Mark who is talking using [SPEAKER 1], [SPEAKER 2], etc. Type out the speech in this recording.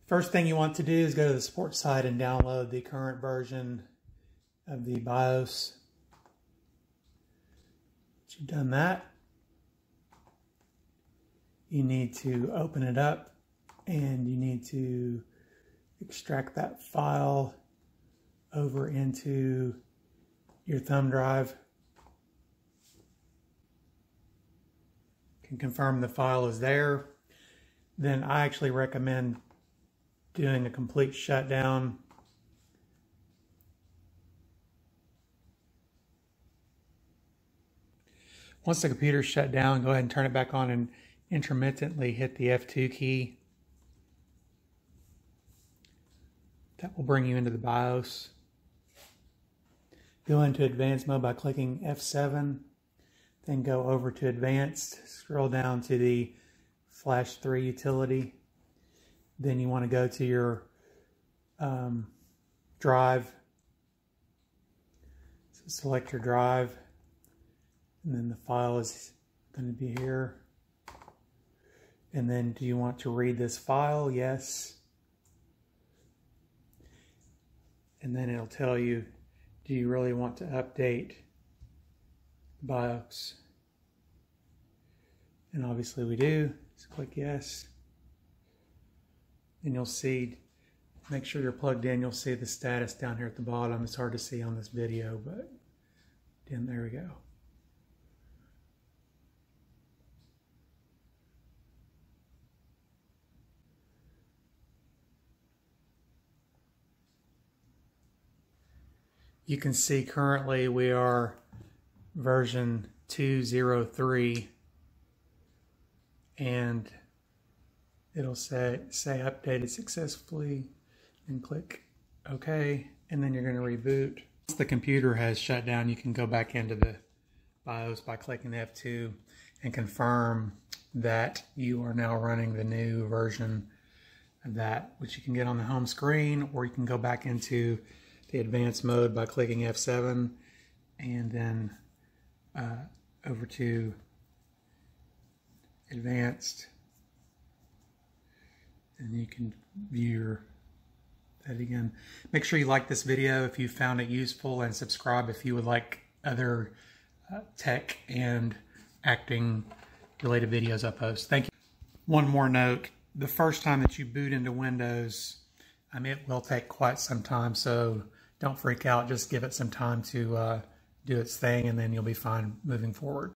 [SPEAKER 1] First thing you want to do is go to the support site and download the current version of the BIOS. Once you've done that, you need to open it up and you need to extract that file over into your thumb drive. You can confirm the file is there. Then I actually recommend doing a complete shutdown. Once the computer's shut down, go ahead and turn it back on and intermittently hit the F2 key. That will bring you into the BIOS. Go into advanced mode by clicking F7, then go over to advanced, scroll down to the Flash 3 utility. Then you want to go to your drive. So select your drive, and then the file is going to be here. And then do you want to read this file? Yes. And then it'll tell you, do you really want to update BIOS? And obviously we do. So click yes. And you'll see, make sure you're plugged in. You'll see the status down here at the bottom. It's hard to see on this video, but then there we go. You can see currently we are version 2.03, and it'll say updated successfully, and click OK, and then you're going to reboot. Once the computer has shut down, you can go back into the BIOS by clicking F2 and confirm that you are now running the new version of that, which you can get on the home screen, or you can go back into the advanced mode by clicking F7 and then over to advanced, and you can view that again. Make sure you like this video if you found it useful, and subscribe if you would like other tech and acting related videos I post. Thank you. One more note, the first time that you boot into Windows, it will take quite some time, so don't freak out. Just give it some time to do its thing, and then you'll be fine moving forward.